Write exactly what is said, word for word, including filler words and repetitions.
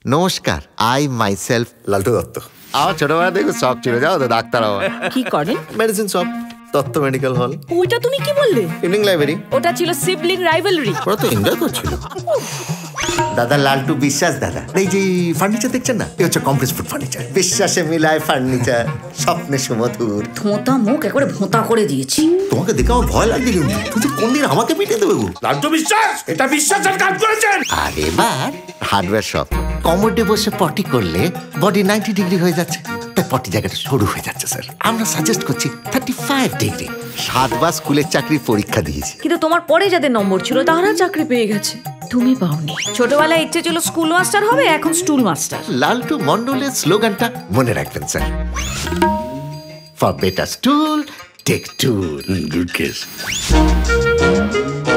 নমস্কার, I myself লালটু দত্ত। আমার ছোটবেলা থেকে শখ ছিল, যাও তো ডাক্তার হওয়ার। কি করেন? Medicine shop, Dutta medical hall. ওইটা তুমি কি বললে? Evening library. ওটা ছিল সিবলিং রাইভালরি। ওরা তো এনজয় করছিল। দাদা লালটু বিশ্বাস দাদা, এই যে ফার্নিচার দেখছেন না, এই হচ্ছে কমপ্লিট ফুড ফার্নিচার। বিশ্বাসে মিলায় ফার্নিচার, স্বপ্নে সুমধুর। ধোঁতা মুখ একবারে ভোঁতা করে দিয়েছি। তোমাকে দেখে আমার ভয় লাগছে, কিন্তু তুই কোন দিন আমাকে পিটিয়ে দেবে গো। লালটু বিশ্বাস, এটা বিশ্বাসের কাজ করেছেন। আর এবার হার্ডওয়্যার শপ। কমোডে বসে পটি করলে বডি নাইনটি ডিগ্রি হয়ে যাচ্ছে, তাই পটি জায়গাটা সরু হয়ে যাচ্ছে স্যার। আমরা সাজেস্ট করছি থার্টি ফাইভ ডিগ্রি। সাতবার স্কুলের চাকরির পরীক্ষা দিয়েছি, কিন্তু তোমার পরে যাদের নম্বর ছিল তারা চাকরি পেয়ে গেছে, তুমি পাওনি। ছোটবেলায় ইচ্ছে ছিল স্কুল মাস্টার হবে, এখন স্টুল মাস্টার। লালটু মন্ডলের স্লোগানটা মনে রাখবেন sir, for better stool take tool. Good case.